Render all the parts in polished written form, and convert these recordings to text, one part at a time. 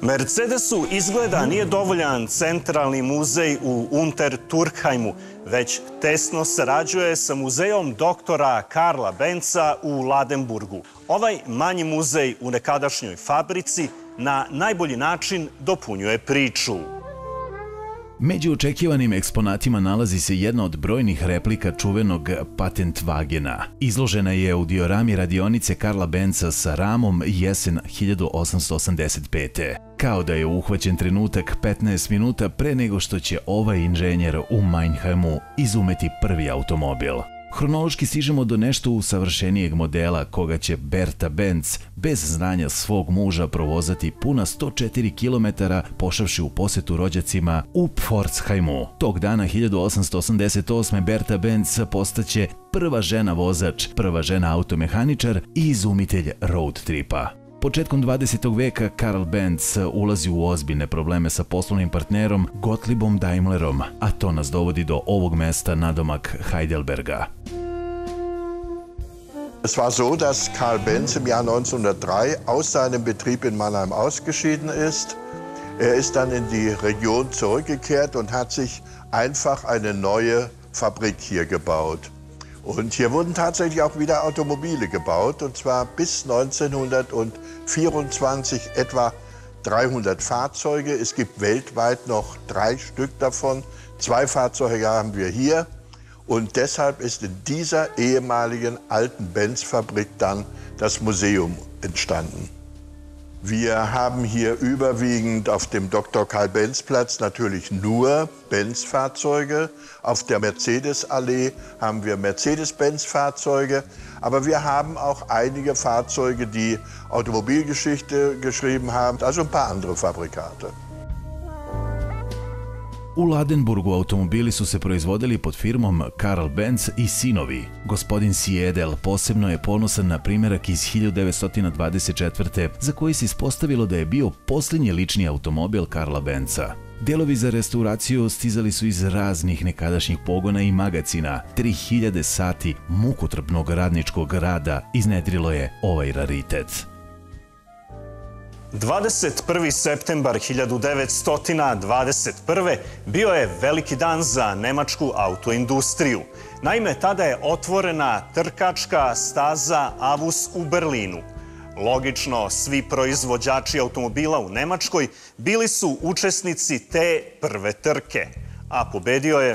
Mercedesu izgleda nije dovoljan centralni muzej u Untertürkheimu, već tesno sarađuje sa muzejom doktora Karla Benza u Ladenburgu. Ovaj manji muzej u nekadašnjoj fabrici na najbolji način dopunjuje priču. Među očekivanim eksponatima nalazi se jedna od brojnih replika čuvenog Patentwagena. Izložena je u diorami radionice Karla Benza sa ramom jesen 1885. Kao da je uhvaćen trenutak 15 minuta pre nego što će ovaj inženjer u Mannheimu izumeti prvi automobil. Hronološki stižemo do nešto usavršenijeg modela koga će Bertha Benz bez znanja svog muža provozati puna 104 km pošavši u posetu rođacima u Pforzheimu. Tog dana 1888. Bertha Benz postaće prva žena vozač, prva žena automehaničar i izumitelj road tripa. Početkom 20. veka Karl Benz ulazi u ozbiljne probleme sa poslovnim partnerom Gottliebom Daimlerom, a to nas dovodi do ovog mesta nadomak Heidelberga. Es war so, dass Karl Benz im Jahr 1903 aus seinem Betrieb in Mannheim ausgeschieden ist. Er ist dann in die Region zurückgekehrt und hat sich einfach eine neue Fabrik hier gebaut. Und hier wurden tatsächlich auch wieder Automobile gebaut, und zwar bis 1924 etwa 300 Fahrzeuge. Es gibt weltweit noch 3 Stück davon. 2 Fahrzeuge haben wir hier. Und deshalb ist in dieser ehemaligen alten Benz-Fabrik dann das Museum entstanden. Wir haben hier überwiegend auf dem Dr.Karl-Benz-Platz natürlich nur Benz-Fahrzeuge. Auf der Mercedes-Allee haben wir Mercedes-Benz-Fahrzeuge. Aber wir haben auch einige Fahrzeuge, die Automobilgeschichte geschrieben haben, also ein paar andere Fabrikate. U Ladenburgu automobili su se proizvodili pod firmom Karl Benz i sinovi. Gospodin Siedel posebno je ponosan na primjerak iz 1924. za koji se ispostavilo da je bio posljednji lični automobil Karla Benza. Delovi za restauraciju stizali su iz raznih nekadašnjih pogona i magacina. 3000 sati mukotrpnog radničkog rada iznedrilo je ovaj raritet. 21. septembar 1921. bio je veliki dan za nemačku autoindustriju. Naime, tada je otvorena trkačka staza Avus u Berlinu. Logično, svi proizvođači automobila u Nemačkoj bili su učesnici te prve trke, a pobedio je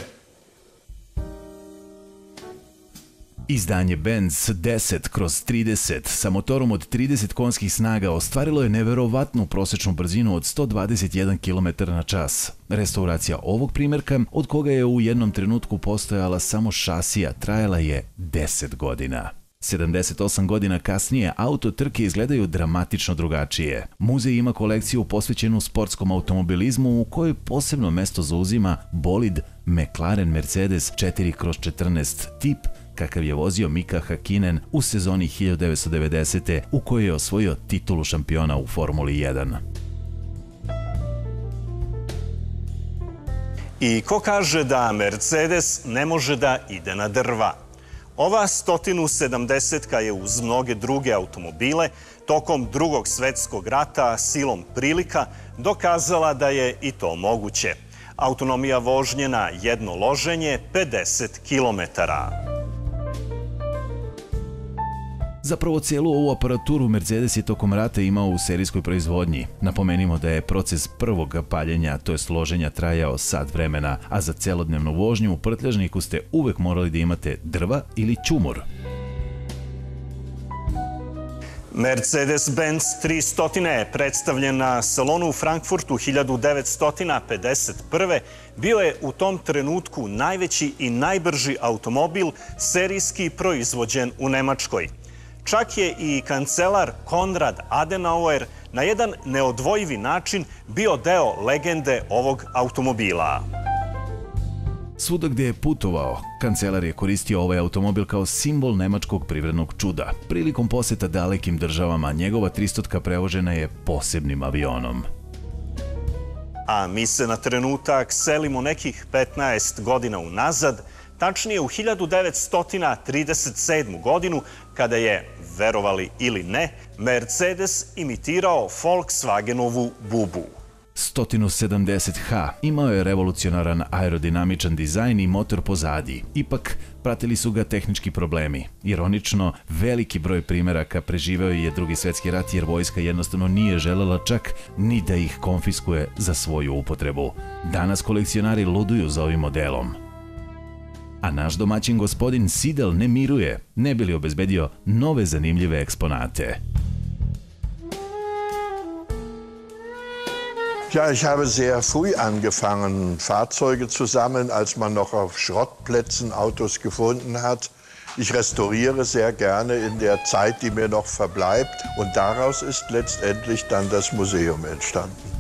Izdanje Benz 10/30 sa motorom od 30 konjskih snaga ostvarilo je neverovatnu prosečnu brzinu od 121 km/h. Restauracija ovog primjerka, od koga je u jednom trenutku postojala samo šasija, trajala je 10 godina. 78 godina kasnije auto trke izgledaju dramatično drugačije. Muzej ima kolekciju posvećenu sportskom automobilizmu u kojoj posebno mesto zauzima bolid McLaren Mercedes 4x14 tip kakav je vozio Mika Hakkinen u sezoni 1990. u kojoj je osvojio titulu šampiona u Formuli 1. I ko kaže da Mercedes ne može da ide na drva? Ova 170-ka je uz mnoge druge automobile tokom Drugog svjetskog rata silom prilika dokazala da je i to moguće. Autonomija vožnje na jedno loženje 50 km. Zapravo cijelu ovu aparaturu Mercedes je tokom rata imao u serijskoj proizvodnji. Napomenimo da je proces prvog paljenja, to jest loženja, trajao sat vremena, a za celodnevnu vožnju u prtljažniku ste uvek morali da imate drva ili ćumor. Mercedes-Benz 300 predstavljen na salonu u Frankfurtu 1951. bio je u tom trenutku najveći i najbrži automobil serijski proizvođen u Nemačkoj. Čak je i kancelar Konrad Adenauer na jedan neodvojivi način bio deo legende ovog automobila. Svuda gdje je putovao, kancelar je koristio ovaj automobil kao simbol nemačkog privrednog čuda. Prilikom poseta dalekim državama, njegova 300-ka prevožena je posebnim avionom. A mi se na trenutak selimo nekih 15 godina unazad, tačnije u 1937. godinu, kada je, verovali ili ne, Mercedes imitirao Volkswagenovu bubu. 170H imao je revolucionaran aerodinamičan dizajn i motor pozadi. Ipak, pratili su ga tehnički problemi. Ironično, veliki broj primeraka preživeo je Drugi svjetski rat jer vojska jednostavno nije želela čak ni da ih konfiskuje za svoju upotrebu. Danas kolekcionari luduju za ovim modelom. A naš domaćin gospodin Sidel ne miruje, ne bi li obezbedio nove zanimljive eksponate. Ja, ich habe sehr früh angefangen, Fahrzeuge zu sammeln, als man noch auf Schrottplätzen Autos gefunden hat. Ich restauriere sehr gerne in der Zeit, die mir noch verbleibt. Und daraus ist letztendlich dann das Museum entstanden.